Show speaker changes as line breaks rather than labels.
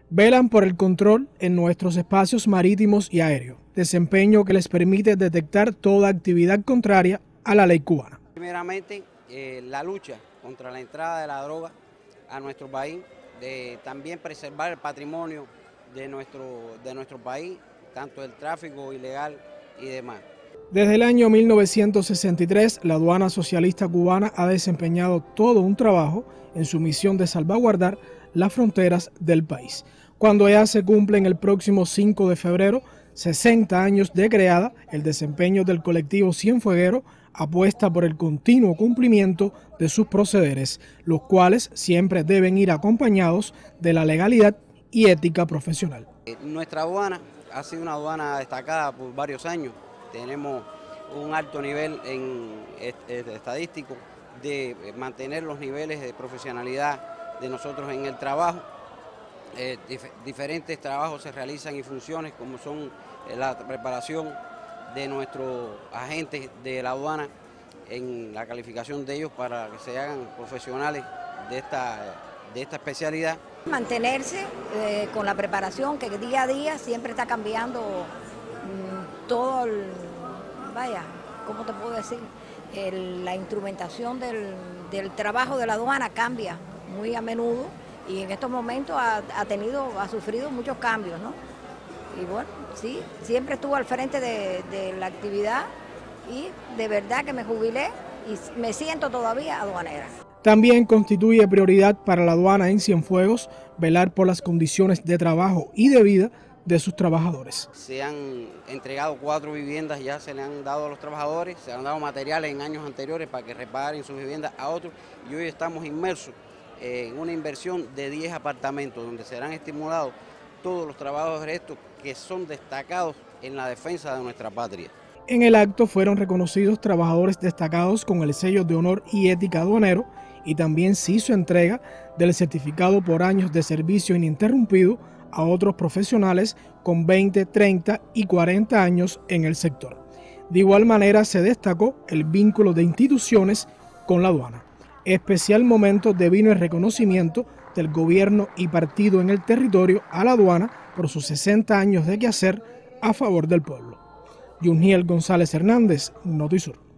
Velan por el control en nuestros espacios marítimos y aéreos, desempeño que les permite detectar toda actividad contraria a la ley cubana.
Primeramente, la lucha contra la entrada de la droga a nuestro país, también preservar el patrimonio de nuestro país, tanto el tráfico ilegal y demás.
Desde el año 1963, la aduana socialista cubana ha desempeñado todo un trabajo en su misión de salvaguardar las fronteras del país. Cuando ya se cumplen el próximo 5 de febrero, 60 años de creada, el desempeño del colectivo Cienfueguero apuesta por el continuo cumplimiento de sus procederes, los cuales siempre deben ir acompañados de la legalidad y ética profesional.
Nuestra aduana ha sido una aduana destacada por varios años. Tenemos un alto nivel estadístico de mantener los niveles de profesionalidad de nosotros en el trabajo. Diferentes trabajos se realizan y funciones como son la preparación de nuestros agentes de la aduana, en la calificación de ellos para que se hagan profesionales de esta especialidad.
Mantenerse con la preparación que día a día siempre está cambiando todo ¿cómo te puedo decir? La instrumentación del trabajo de la aduana cambia muy a menudo y en estos momentos ha sufrido muchos cambios, ¿no? Y bueno, sí, siempre estuvo al frente de la actividad y de verdad que me jubilé y me siento todavía aduanera.
También constituye prioridad para la aduana en Cienfuegos velar por las condiciones de trabajo y de vida de sus trabajadores.
Se han entregado 4 viviendas, ya se le han dado a los trabajadores, se han dado materiales en años anteriores para que reparen sus viviendas a otros y hoy estamos inmersos en una inversión de 10 apartamentos donde serán estimulados todos los trabajadores estos que son destacados en la defensa de nuestra patria.
En el acto fueron reconocidos trabajadores destacados con el sello de honor y ética aduanero y también se hizo entrega del certificado por años de servicio ininterrumpido a otros profesionales con 20, 30 y 40 años en el sector. De igual manera se destacó el vínculo de instituciones con la aduana. Especial momento devino el reconocimiento del gobierno y partido en el territorio a la aduana por sus 60 años de quehacer a favor del pueblo. Yuniel González Hernández, Notisur.